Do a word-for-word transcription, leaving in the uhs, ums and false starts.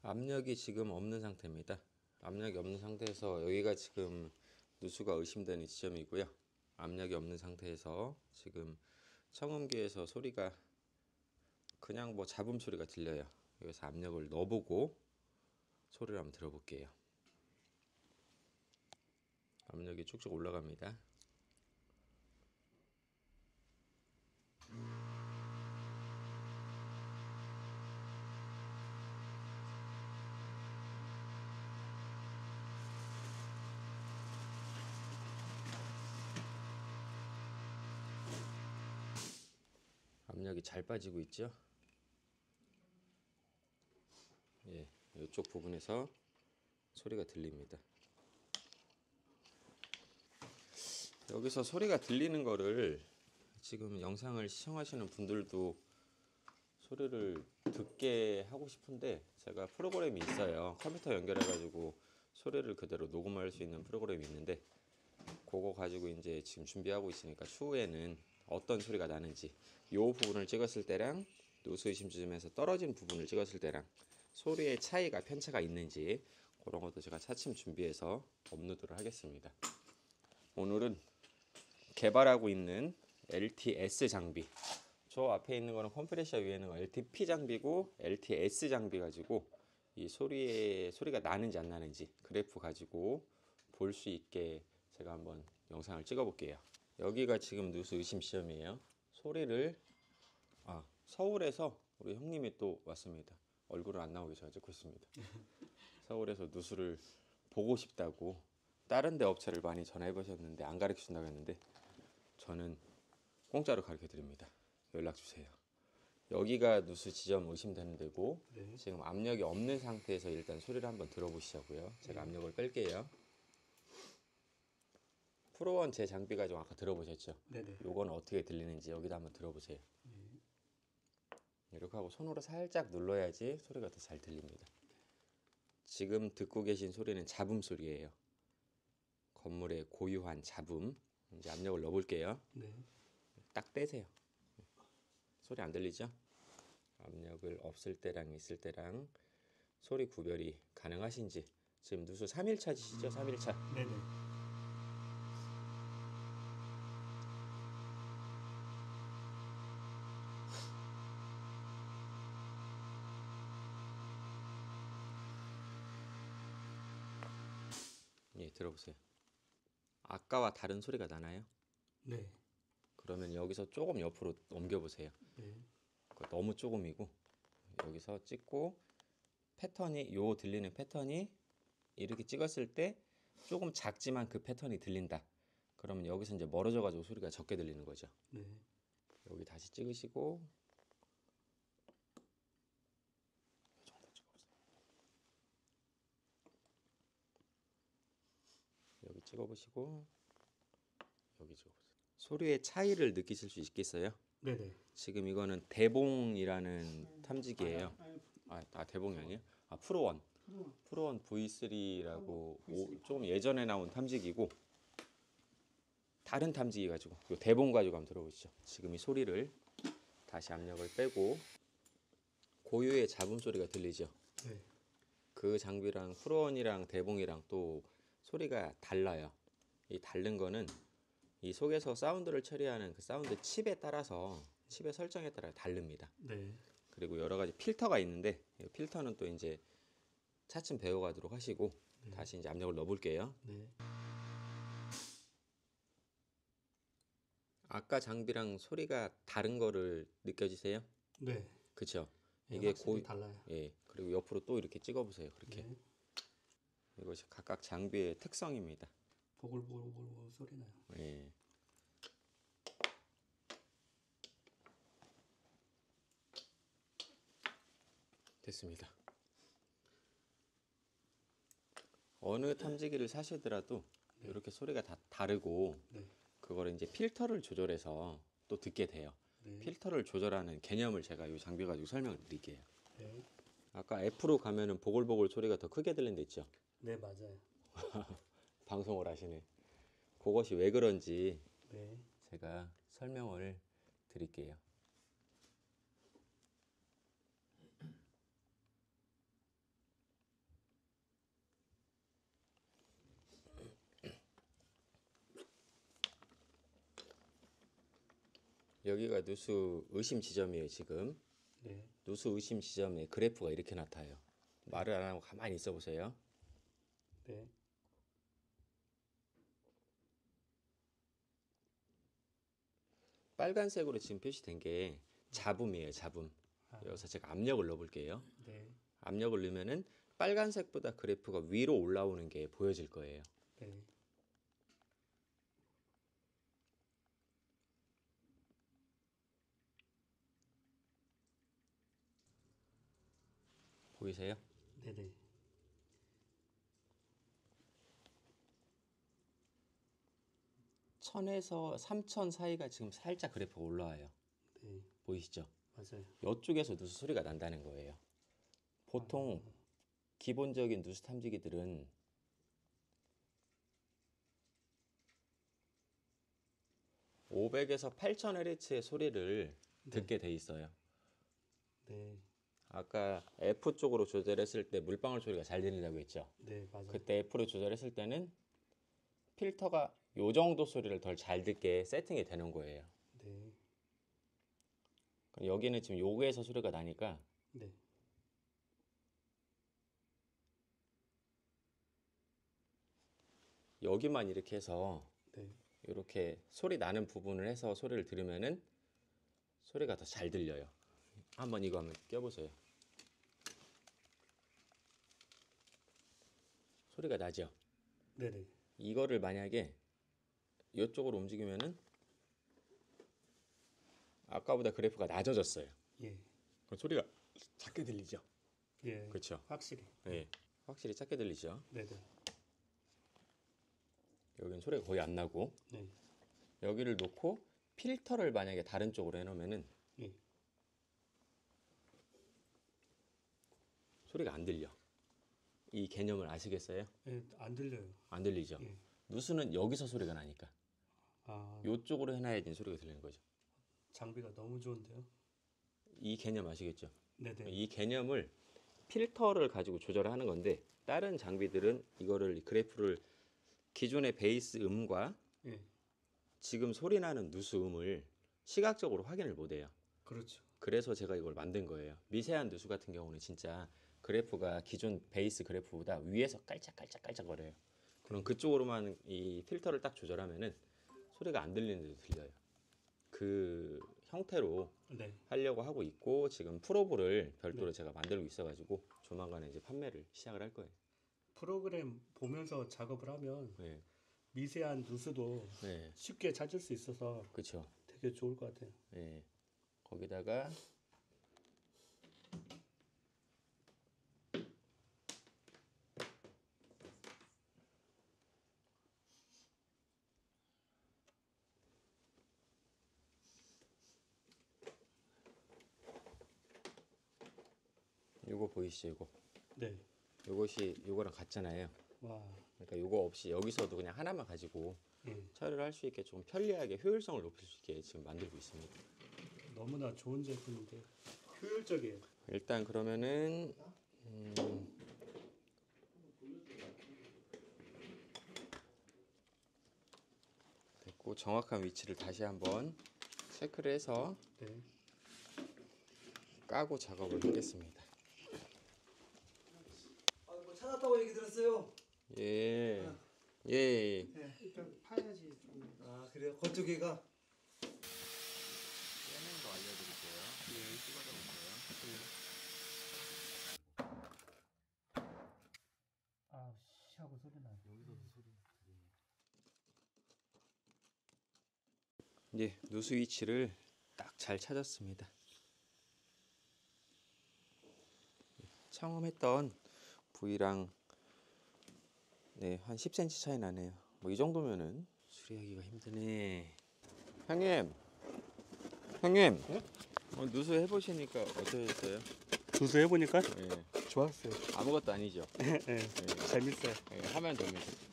압력이 지금 없는 상태입니다. 압력이 없는 상태에서 여기가 지금 누수가 의심되는 지점이고요. 압력이 없는 상태에서 지금 청음기에서 소리가 그냥 뭐 잡음 소리가 들려요. 여기서 압력을 넣어보고 소리를 한번 들어볼게요. 압력이 쭉쭉 올라갑니다. 압력이 잘 빠지고 있죠? 예, 이쪽 부분에서 소리가 들립니다. 여기서 소리가 들리는 거를 지금 영상을 시청하시는 분들도 소리를 듣게 하고 싶은데 제가 프로그램이 있어요. 컴퓨터 연결해 가지고 소리를 그대로 녹음할 수 있는 프로그램이 있는데 그거 가지고 이제 지금 준비하고 있으니까 추후에는 어떤 소리가 나는지 이 부분을 찍었을 때랑 누수 의심 지점에서 떨어진 부분을 찍었을 때랑 소리의 차이가 편차가 있는지 그런 것도 제가 차츰 준비해서 업로드를 하겠습니다. 오늘은 개발하고 있는 엘티에스 장비, 저 앞에 있는 거는 컴프레셔 위에는 엘티피 장비고 엘티에스 장비 가지고 이 소리의 소리가 나는지 안 나는지 그래프 가지고 볼 수 있게 제가 한번 영상을 찍어 볼게요. 여기가 지금 누수 의심 시험이에요. 소리를 아 서울에서 우리 형님이 또 왔습니다. 얼굴은 안 나오게 제가 찍고 있습니다. 서울에서 누수를 보고 싶다고 다른 데 업체를 많이 전화해 보셨는데 안 가르쳐 준다고 했는데 저는 공짜로 가르쳐 드립니다. 연락 주세요. 여기가 누수 지점 의심되는 데고 네. 지금 압력이 없는 상태에서 일단 소리를 한번 들어보시자고요. 제가 네. 압력을 뺄게요. 프로원 제 장비 가지고 아까 들어보셨죠? 네네. 요건 어떻게 들리는지 여기다 한번 들어보세요. 네. 이렇게 하고 손으로 살짝 눌러야지 소리가 더 잘 들립니다. 지금 듣고 계신 소리는 잡음 소리예요. 건물의 고유한 잡음. 이제 압력을 넣어볼게요. 네. 딱 떼세요. 소리 안 들리죠? 압력을 없을 때랑 있을 때랑 소리 구별이 가능하신지. 지금 누수 삼 일 차시죠? 삼 일 차. 네네. 예, 들어보세요. 아까와 다른 소리가 나나요? 네. 그러면 여기서 조금 옆으로 옮겨보세요. 네. 너무 조금이고 여기서 찍고 패턴이 요 들리는 패턴이 이렇게 찍었을 때 조금 작지만 그 패턴이 들린다. 그러면 여기서 이제 멀어져 가지고 소리가 적게 들리는 거죠. 네. 여기 다시 찍으시고 이 정도 찍어보세요. 여기 찍어보시고 여기 찍어보세요. 소리의 차이를 느끼실 수 있겠어요? 네네. 지금 이거는 대봉이라는 탐지기예요. 아, 아 대봉이 아니에요? 아 프로원. 프로원 브이 쓰리라고 오, 조금 예전에 나온 탐지기고 다른 탐지기 가지고 요 대봉 가지고 한번 들어보시죠. 지금 이 소리를 다시 압력을 빼고 고유의 잡음 소리가 들리죠. 네. 그 장비랑 프로원이랑 대봉이랑 또 소리가 달라요. 이 다른 거는 이 속에서 사운드를 처리하는 그 사운드 칩에 따라서 칩의 설정에 따라 다릅니다. 네. 그리고 여러 가지 필터가 있는데 이 필터는 또 이제 차츰 배워가도록 하시고 네. 다시 이제 압력을 넣어볼게요. 네. 아까 장비랑 소리가 다른 거를 느껴지세요? 네. 그렇죠. 이게 고 달라요. 예. 그리고 옆으로 또 이렇게 찍어보세요. 그렇게. 네. 이것이 각각 장비의 특성입니다. 보글보글보글 소리 나요. 예. 됐습니다. 어느 탐지기를 사시더라도 네. 이렇게 소리가 다 다르고 네. 그거를 이제 필터를 조절해서 또 듣게 돼요. 네. 필터를 조절하는 개념을 제가 이 장비 가지고 설명을 드릴게요. 네. 아까 F로 가면은 보글보글 소리가 더 크게 들린 데 있죠? 네, 맞아요. 방송을 하시네. 그것이 왜 그런지 네. 제가 설명을 드릴게요. 여기가 누수 의심 지점이에요. 지금 네. 누수 의심 지점에 그래프가 이렇게 나타요. 말을 안 하고 가만히 있어 보세요. 네. 빨간색으로 지금 표시된 게 잡음이에요. 잡음. 아, 여기서 제가 압력을 넣어볼게요. 네. 압력을 넣으면은 빨간색보다 그래프가 위로 올라오는 게 보여질 거예요. 네. 보이세요? 네네. 천에서 삼천 사이가 지금 살짝 그래프가 올라와요. 네. 보이시죠? 맞아요. 이쪽에서 누수 소리가 난다는 거예요. 보통 아, 기본적인 누수 탐지기들은 오백에서 팔천 헤르츠의 소리를 네. 듣게 돼 있어요. 네. 아까 F 쪽으로 조절했을 때 물방울 소리가 잘 들린다고 했죠. 네, 맞아요. 그때 F로 조절했을 때는 필터가 요 정도 소리를 덜 잘 듣게 세팅이 되는 거예요. 네. 그럼 여기는 지금 요거에서 소리가 나니까 네. 여기만 이렇게 해서 네. 이렇게 소리 나는 부분을 해서 소리를 들으면은 소리가 더 잘 들려요. 한번 이거 한번 껴보세요. 소리가 나죠? 네네. 이거를 만약에 이쪽으로 움직이면은 아까보다 그래프가 낮아졌어요. 예. 그럼 소리가 작게 들리죠? 예. 그렇죠. 확실히. 네, 확실히 작게 들리죠. 네네. 여기는 소리가 거의 안 나고 네. 여기를 놓고 필터를 만약에 다른 쪽으로 해놓으면은 예. 소리가 안 들려. 이 개념을 아시겠어요? 예, 안 들려요. 안 들리죠? 예. 누수는 여기서 소리가 나니까 아, 이쪽으로 해놔야지 소리가 들리는 거죠. 장비가 너무 좋은데요. 이 개념 아시겠죠? 네네. 이 개념을 필터를 가지고 조절을 하는 건데 다른 장비들은 이거를 그래프를 기존의 베이스 음과 예. 지금 소리 나는 누수 음을 시각적으로 확인을 못 해요. 그렇죠. 그래서 제가 이걸 만든 거예요. 미세한 누수 같은 경우는 진짜 그래프가 기존 베이스 그래프보다 위에서 깔짝깔짝깔짝거려요. 그럼 그쪽으로만 이 필터를 딱 조절하면은 소리가 안 들리는데도 들려요. 그 형태로 네. 하려고 하고 있고 지금 프로브를 별도로 네. 제가 만들고 있어가지고 조만간에 이제 판매를 시작을 할 거예요. 프로그램 보면서 작업을 하면 네, 미세한 누수도 네, 쉽게 찾을 수 있어서 그렇죠. 되게 좋을 것 같아요. 네, 거기다가 요거 보이시죠? 요거. 네. 요것이 요거랑 같잖아요. 와. 그러니까 요거 없이 여기서도 그냥 하나만 가지고 예. 처리를 할 수 있게 좀 편리하게 효율성을 높일 수 있게 지금 만들고 있습니다. 너무나 좋은 제품인데 효율적이에요. 일단 그러면은 음, 됐고 정확한 위치를 다시 한번 체크를 해서 네. 까고 작업을 하겠습니다. 아, 뭐 찾았다고 얘기 들었어요. 예, 예, 예. 네, 일단 파야지. 좀. 아 그래요? 건조기가. 빼는 거 알려드릴게요. 예, 찍어서 볼게요. 아, 시하고 소리 나. 여기서도 소리. 예, 누수 위치를 딱 잘 찾았습니다. 처음 했던 부위랑 네, 한 십 센티미터 차이 나네요. 뭐 이 정도면은 수리하기가 힘드네. 형님, 형님, 네? 어, 누수 해보시니까 어떠셨어요? 누수 해보니까 예, 좋았어요. 아무것도 아니죠. 예, 예. 예, 재밌어요. 예, 하면 됩니다.